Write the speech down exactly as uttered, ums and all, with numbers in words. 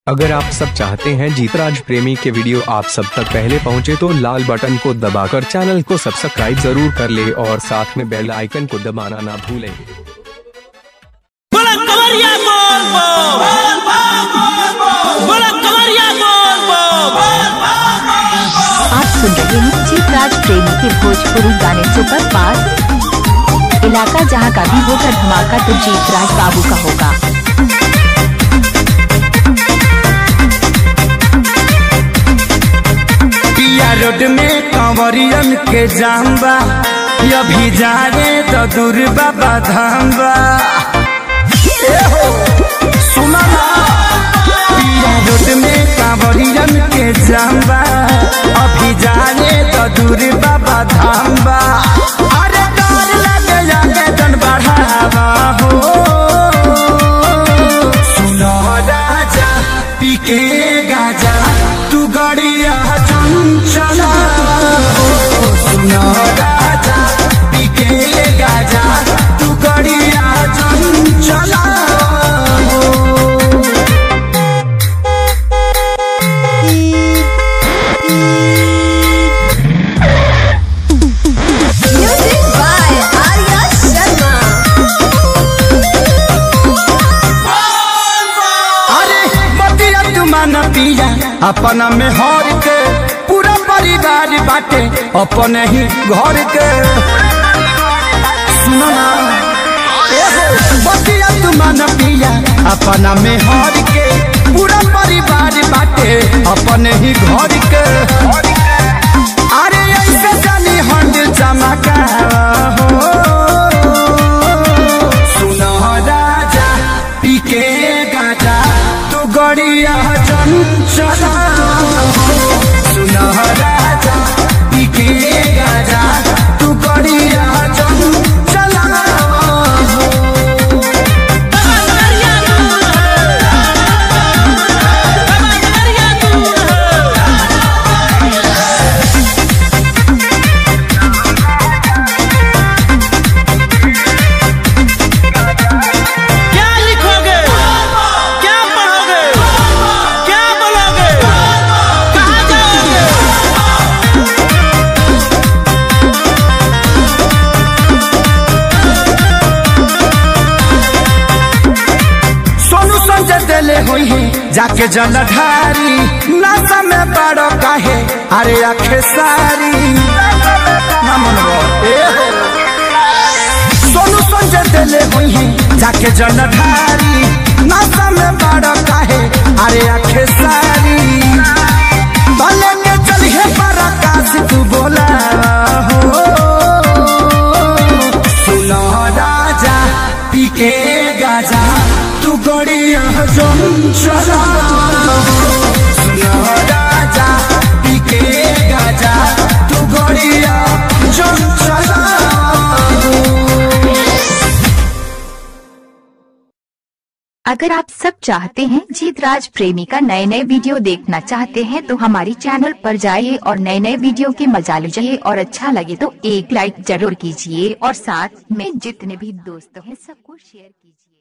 अगर आप सब चाहते हैं जीतराज प्रेमी के वीडियो आप सब तक पहले पहुंचे तो लाल बटन को दबाकर चैनल को सब्सक्राइब जरूर कर ले और साथ में बेल आइकन को दबाना ना भूलें। आप सुन रहे हैं जीतराज प्रेमी के भोजपुरी गाने सुपर फास्ट। इलाका जहां का भी होगा धमाका तो जीतराज बाबू का होगा। रोड में कंवरियन के जाम्बा अभी जाने तो दूर बाबा धाम्बा सुना रोड में कंवरियन के जाम्बा अभी जाने तो दूर बाबा धाम्बा अरे डर लगे जाके तन बढ़ावा हो सुनो राजा पीके गाजा तू गड़िया चला सुनो राजा पीके गाजा तू गड़िया चला Music by Arya Sharma। अरे बतिया तुमान पिया अपना में हर के पूरा परिवार बाटे अपने ही घर के सुनो ना बतिया तुमान पिया अपना में हर के पूरा परिवार बाटे अपने ही घर के अरे ऐसे जानी हंड चमका हो सुनो राजा पीके गाजा तू गड़िया चला सुनो राजा पीके गाजा तू गड़िया चला क्या लिखोगे, क्या पढ़ोगे, क्या बोलोगे, कहाँ जाओगे? सोनू संजय दिले हुई है जाके जलधारी नशा में बड़ो काहे अरे आखे सारी ना मनवा ए हो। सोनू संजय दिले हुई है जाके जलधारी नशा में बड़ो काहे अरे आखे सारी भले के चलिए पराकाश तू बोला हो सुनो राजा पीके गाजा तू गड़िया चला सुनो राजा पीके गाजा तू गड़िया चला। अगर आप सब चाहते हैं जीतराज प्रेमी का नए नए वीडियो देखना चाहते हैं तो हमारी चैनल पर जाइए और नए नए वीडियो के मजा लीजिए और अच्छा लगे तो एक लाइक जरूर कीजिए और साथ में जितने भी दोस्त हैं सबको शेयर कीजिए।